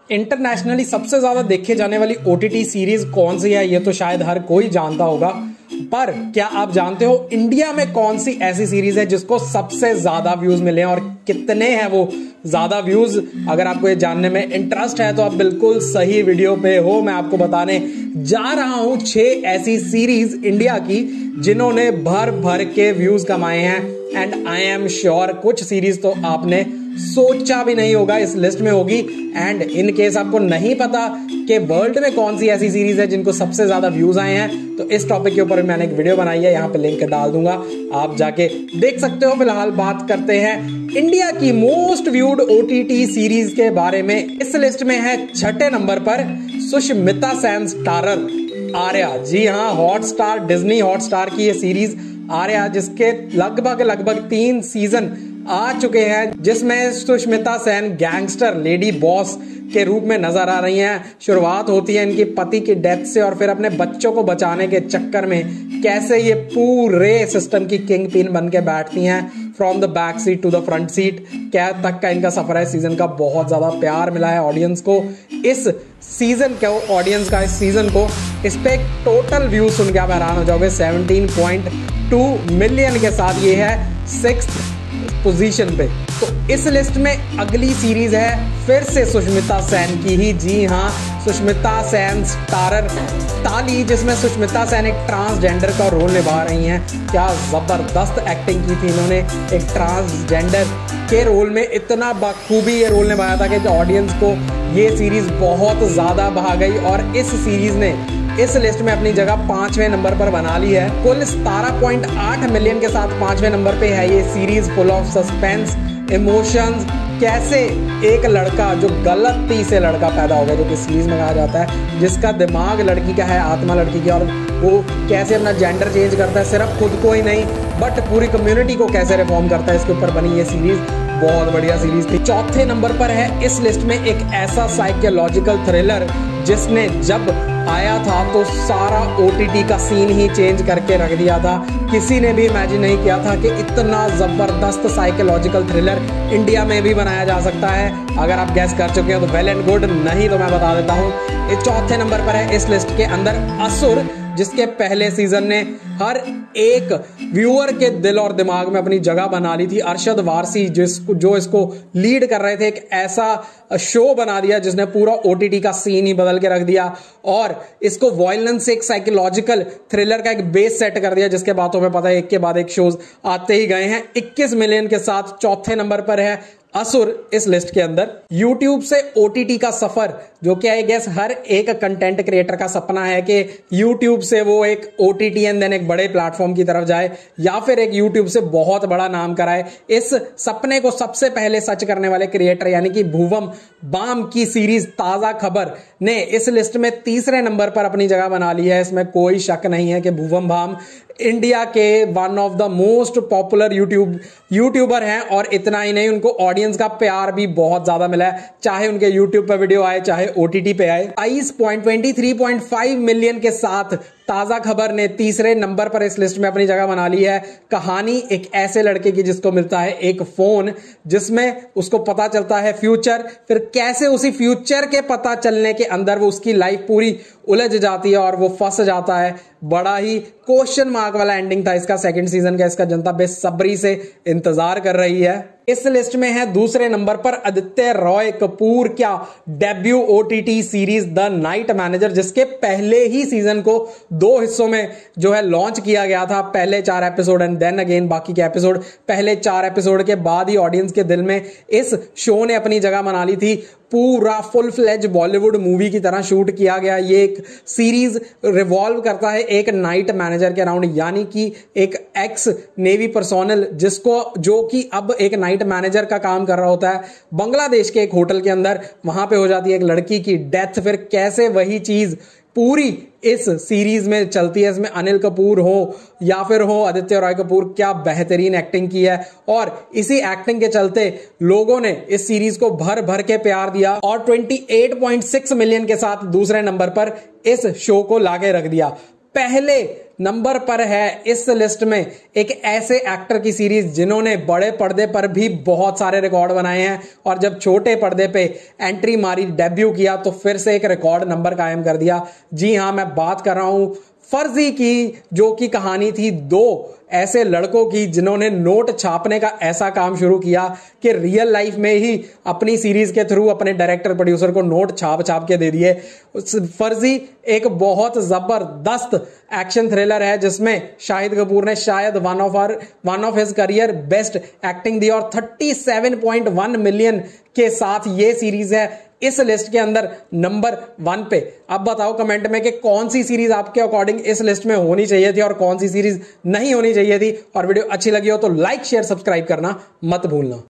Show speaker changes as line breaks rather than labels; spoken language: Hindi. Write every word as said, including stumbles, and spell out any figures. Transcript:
इंटरनेशनली सबसे ज्यादा देखे जाने वाली ओटीटी सीरीज कौन सी है, ये तो शायद हर कोई जानता होगा, पर क्या आप जानते हो इंडिया में कौन सी ऐसी सीरीज है जिसको सबसे ज्यादा व्यूज मिले हैं और कितने हैं वो ज्यादा व्यूज? अगर आपको ये जानने में इंटरेस्ट है तो आप बिल्कुल सही वीडियो पे हो। मैं आपको बताने जा रहा हूं छह ऐसी सीरीज इंडिया की जिन्होंने भर भर के व्यूज कमाए हैं, एंड आई एम श्योर कुछ सीरीज तो आपने सोचा भी नहीं होगा इस लिस्ट में होगी। एंड इन केस आपको नहीं पता कि वर्ल्ड में कौन सी ऐसी सीरीज है जिनको सबसे ज्यादा व्यूज आए हैं, तो इस टॉपिक के ऊपर मैंने एक वीडियो बनाई है, यहां पे लिंक डाल दूंगा, आप जाके देख सकते हो। फिलहाल बात करते हैं इंडिया की मोस्ट व्यूड ओटीटी सीरीज के बारे में। इस लिस्ट में है छठे नंबर पर सुष्मिता सेन स्टारर आर्या। जी हाँ, हॉटस्टार, डिज्नी हॉटस्टार की ये सीरीज आर्या, जिसके लगभग लगभग तीन सीजन आ चुके हैं, जिसमें Sushmita Sen gangster lady boss के रूप में नजर आ रही हैं। शुरुआत होती है इनकी पति की डेथ से, और फिर अपने बच्चों को बचाने के चक्कर में कैसे ये पूरे सिस्टम की किंग पिन बन के बैठती हैं, from the back seat to the front seat, क्या तक का इनका सफर है। सीजन का बहुत ज्यादा प्यार मिला है ऑडियंस को। इस सीजन को ऑडियंस का इस सीजन को इस पे टोटल व्यूज सुन के आप हैरान हो जाओगे। सत्रह पॉइंट दो मिलियन के साथ ये है सिक्स्थ पोजीशन पे। तो इस लिस्ट में अगली सीरीज है फिर से सुष्मिता सेन की ही। जी हाँ, सुष्मिता सेन स्टारर ताली, जिसमें सुष्मिता सेन एक ट्रांसजेंडर का रोल निभा रही हैं। क्या जबरदस्त एक्टिंग की थी इन्होंने एक ट्रांसजेंडर के रोल में, इतना बखूबी ये रोल निभाया था कि ऑडियंस को ये सीरीज बहुत ज्यादा भा गई, और इस सीरीज ने इस लिस्ट में अपनी जगह पांचवें नंबर पर बना ली है। कुल सत्रह पॉइंट आठ मिलियन के साथ पांचवें नंबर पे है ये series, full of suspense, emotions. कैसे एक लड़का जो गलती से लड़का पैदा हो गया, जो कि सीरीज में कहा जाता है, जिसका दिमाग लड़की का है, आत्मा लड़की की, और वो कैसे अपना जेंडर चेंज करता है, सिर्फ खुद को ही नहीं बट पूरी कम्युनिटी को कैसे रिफॉर्म करता है, इसके ऊपर बनी ये सीरीज। बहुत बढ़िया सीरीज थी। चौथे नंबर पर है इस लिस्ट में एक ऐसा साइकोलॉजिकल थ्रिलर जिसने जब आया था तो सारा ओटीटी का सीन ही चेंज करके रख दिया था। किसी ने भी इमेजिन नहीं किया था कि इतना जबरदस्त साइकोलॉजिकल थ्रिलर इंडिया में भी बनाया जा सकता है। अगर आप गैस कर चुके हो तो वेल एंड गुड, नहीं तो मैं बता देता हूँ। ये चौथे नंबर पर है इस लिस्ट के अंदर असुर, जिसके पहले सीजन ने हर एक व्यूअर के दिल और दिमाग में अपनी जगह बना ली थी। अरशद वारसी जिसको जो इसको लीड कर रहे थे, एक ऐसा शो बना दिया जिसने पूरा ओटीटी का सीन ही बदल के रख दिया, और इसको वायलेंस से एक साइकोलॉजिकल थ्रिलर का एक बेस सेट कर दिया, जिसके बातों में पता है एक के बाद एक शोज आते ही गए हैं। इक्कीस मिलियन के साथ चौथे नंबर पर है असुर इस लिस्ट के अंदर। यूट्यूब से ओटीटी का सफर, जो कि आई गेस हर एक कंटेंट क्रिएटर का सपना है कि यूट्यूब से वो एक ओटीटी एंड देन एक बड़े प्लेटफॉर्म की तरफ जाए, या फिर एक यूट्यूब से बहुत बड़ा नाम कराए। इस सपने को सबसे पहले सच करने वाले क्रिएटर यानी कि भुवम बाम की सीरीज ताजा खबर ने इस लिस्ट में तीसरे नंबर पर अपनी जगह बना ली है। इसमें कोई शक नहीं है कि भुवम बाम इंडिया के one of the most popular YouTube YouTuber हैं, और इतना ही नहीं, उनको ऑडियंस का प्यार भी बहुत ज्यादा मिला है, चाहे उनके यूट्यूब पर वीडियो आए चाहे ओटीटी पे आए। बाईस पॉइंट तेईस पॉइंट पाँच मिलियन के साथ ताजा खबर ने तीसरे नंबर पर इस लिस्ट में अपनी जगह बना ली है। कहानी एक ऐसे लड़के की जिसको मिलता है एक फोन, जिसमें उसको पता चलता है फ्यूचर, फिर कैसे उसी फ्यूचर के पता चलने के अंदर वो उसकी लाइफ पूरी उलझ जाती है और वो फंस जाता है। बड़ा ही क्वेश्चन मार्क वाला एंडिंग था इसका सेकंड सीजन का। इसका जनता बेसब्री से इंतजार कर रही है। इस लिस्ट में है दूसरे नंबर पर आदित्य रॉय कपूर क्या debut OTT series the night manager, जिसके पहले ही सीजन को दो हिस्सों में जो है लॉन्च किया गया था। पहले चार एपिसोड एंड देन अगेन बाकी के एपिसोड। पहले चार एपिसोड के बाद ही ऑडियंस के दिल में इस शो ने अपनी जगह बना ली थी। पूरा फुल फ्लेज बॉलीवुड मूवी की तरह शूट किया गया ये एक सीरीज रिवॉल्व करता है एक नाइट मैनेजर के अराउंड, यानी कि एक एक्स नेवी पर्सोनल जिसको जो कि अब एक नाइट मैनेजर का काम कर रहा होता है बांग्लादेश के एक होटल के अंदर। वहां पे हो जाती है एक लड़की की डेथ, फिर कैसे वही चीज पूरी इस सीरीज में चलती है। इसमें अनिल कपूर हो या फिर हो आदित्य रॉय कपूर, क्या बेहतरीन एक्टिंग की है, और इसी एक्टिंग के चलते लोगों ने इस सीरीज को भर भर के प्यार दिया और अट्ठाईस पॉइंट छह मिलियन के साथ दूसरे नंबर पर इस शो को लाके रख दिया। पहले नंबर पर है इस लिस्ट में एक ऐसे एक्टर की सीरीज जिन्होंने बड़े पर्दे पर भी बहुत सारे रिकॉर्ड बनाए हैं और जब छोटे पर्दे पे एंट्री मारी, डेब्यू किया, तो फिर से एक रिकॉर्ड नंबर कायम कर दिया। जी हां, मैं बात कर रहा हूं फर्जी की, जो की कहानी थी दो ऐसे लड़कों की जिन्होंने नोट छापने का ऐसा काम शुरू किया कि रियल लाइफ में ही अपनी सीरीज के थ्रू अपने डायरेक्टर प्रोड्यूसर को नोट छाप छाप के दे दिए। फर्जी एक बहुत जबरदस्त एक्शन थ्रिलर है जिसमें शाहिद कपूर ने शायद one of our one of his career best acting दी और सैंतीस पॉइंट एक मिलियन के साथ ये सीरीज है इस लिस्ट के अंदर नंबर वन पे। अब बताओ कमेंट में कि कौन सी सीरीज आपके अकॉर्डिंग इस लिस्ट में होनी चाहिए थी और कौन सी सीरीज नहीं होनी चाहिए थी। और वीडियो अच्छी लगी हो तो लाइक शेयर सब्सक्राइब करना मत भूलना।